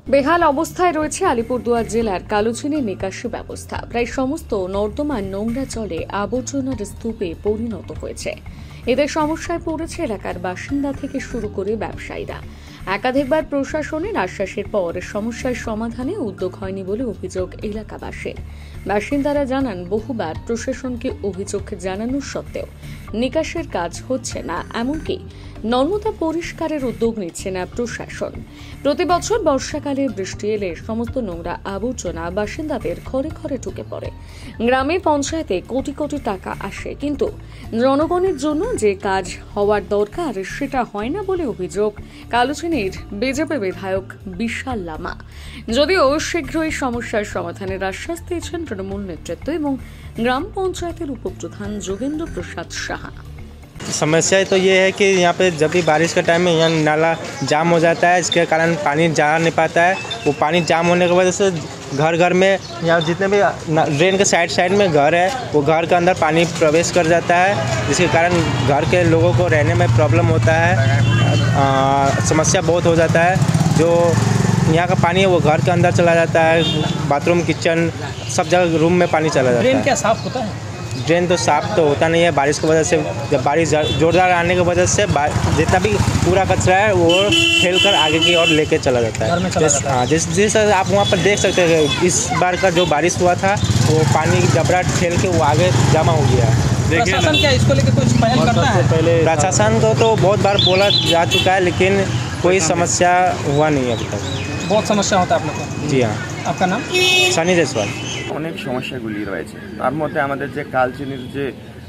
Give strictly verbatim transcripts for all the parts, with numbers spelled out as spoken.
বেহাল অবস্থায় রয়েছে আলিপুরদুয়ার জেলার কালুচিনির নিকাশি ব্যবস্থা। প্রায় সমস্ত নর্দমার নোংরা জলে আবর্জনার স্তূপে পরিণত হয়েছে। এতে সমস্যায় পড়েছে এলাকার বাসিন্দা থেকে শুরু করে ব্যবসায়ীরা। একাধিকবার প্রশাসনের আশ্বাসের পর সমস্যার সমাধানে উদ্যোগ হয়নি বলে অভিযোগ এলাকাবাসীর। বাসিন্দারা জানান, বহুবার প্রশাসনকে অভিযোগ জানানোর সত্ত্বেও নিকাশের কাজ হচ্ছে না, এমনকি নর্মদা পরিষ্কারের উদ্যোগ নিচ্ছে না প্রশাসন। প্রতি বছর বর্ষাকালে বৃষ্টি এলে সমস্ত নোংরা আবর্জনা বাসিন্দাদের ঘরে ঘরে ঢুকে পড়ে। গ্রামে পঞ্চায়েতে কোটি কোটি টাকা আসে, কিন্তু জনগণের জন্য যে কাজ হওয়ার দরকার সেটা হয় না বলে অভিযোগ কালুচিনির বিজেপি বিধায়ক বিশাল লামা। যদিও শীঘ্রই সমস্যার সমাধানের আশ্বাস দিয়েছেন তৃণমূল নেতৃত্ব এবং গ্রাম পঞ্চায়েতের উপপ্রধান যোগেंद्र प्रसाद साहा। समस्या तो ये है कि यहाँ पे जब भी बारिश का टाइम में यहाँ नाला जाम हो जाता है, इसके कारण पानी जा नहीं पाता है। वो पानी जाम होने की वजह से घर घर में यहाँ जितने भी ड्रेन के साइड साइड में घर है, वो घर के अंदर पानी प्रवेश कर जाता है, जिसके कारण घर के लोगों को रहने में प्रॉब्लम होता है। आ, समस्या बहुत हो जाता है। जो यहाँ का पानी है वो घर के अंदर चला जाता है, बाथरूम किचन सब जगह रूम में पानी चला जाता है। ड्रेन क्या साफ होता है? ड्रेन तो साफ तो होता नहीं है। बारिश की वजह से, जब बारिश जोरदार आने की वजह से जितना भी पूरा कचरा है वो फैल कर आगे की ओर लेके चला जाता है। हाँ, जिस जिस आप वहाँ पर देख सकते हैं, इस बार का जो बारिश हुआ था वो पानी जबरा फैल के वो आगे जमा हो गया है। प्रशासन क्या इसको लेकर कुछ पहल करता है? प्रशासन को तो बहुत बार बोला जा चुका है, लेकिन कोई समस्या हुआ नहीं है अभी तक। बहुत समस्या होता है आप लोग को? जी हाँ। आपका नाम? सनी जायसवाल। অনেক সমস্যাগুলি রয়েছে, তার মধ্যে আমাদের যে কালচিনির যে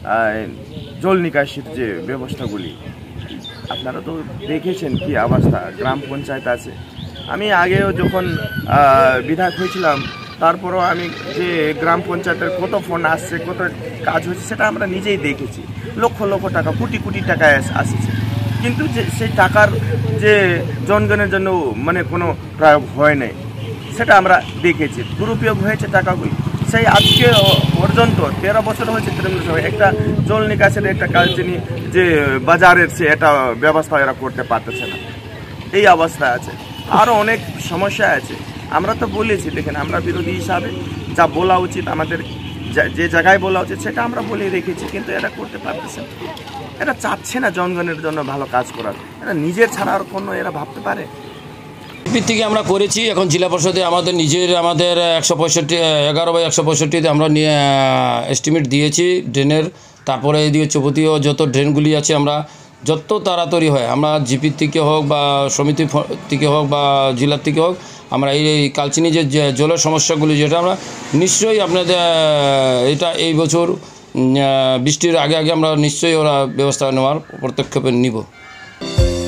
জল নিকাশির যে ব্যবস্থাগুলি, আপনারা তো দেখেছেন কি অবস্থা। গ্রাম পঞ্চায়েত আছে, আমি আগেও যখন বিধায়ক হয়েছিলাম তারপরও আমি যে গ্রাম পঞ্চায়েতের কত ফোন আসছে, কত কাজ হচ্ছে সেটা আমরা নিজেই দেখেছি। লক্ষ লক্ষ টাকা, কোটি কোটি টাকা আসছে, কিন্তু যে সেই টাকার যে জনগণের জন্য মানে কোনো প্রয়োগ হয় নাই, সেটা আমরা দেখেছি। দুরুপয়োগ হয়েছে টাকাগুলি। সেই আজকে পর্যন্ত তেরো বছর হয়েছে তৃণমূল সরকার একটা জল নিকাশের একটা কালচিনি যে বাজারের সে এটা ব্যবস্থা এরা করতে পারতেছে না। এই অবস্থা আছে। আরও অনেক সমস্যা আছে। আমরা তো বলেছি, দেখেন আমরা বিরোধী হিসাবে যা বলা উচিত, আমাদের যে জায়গায় বলা উচিত সেটা আমরা বলে রেখেছি, কিন্তু এরা করতে পারতেছে না। এরা চাচ্ছে না জনগণের জন্য ভালো কাজ করার। এরা নিজের ছাড়া আর কোনো এরা ভাবতে পারে? থেকে আমরা করেছি। এখন জেলা পরিষদে আমাদের নিজের আমাদের একশো পঁয়ষট্টি এগারো বাই একশো পঁয়ষট্টিতে আমরা নিয়ে এস্টিমেট দিয়েছি ড্রেনের। তারপরে এদিকে চৌপতিও যত ড্রেনগুলি আছে আমরা যত তাড়াতাড়ি হয় আমরা জিপির থেকে হোক বা সমিতি থেকে হোক বা জেলার থেকে হোক আমরা এই কালচিনি যে জলের সমস্যাগুলি যেটা আমরা নিশ্চয়ই আপনাদের এটা এই বছর বৃষ্টির আগে আগে আমরা নিশ্চয়ই ওরা ব্যবস্থা নেওয়ার পদক্ষেপ নিব।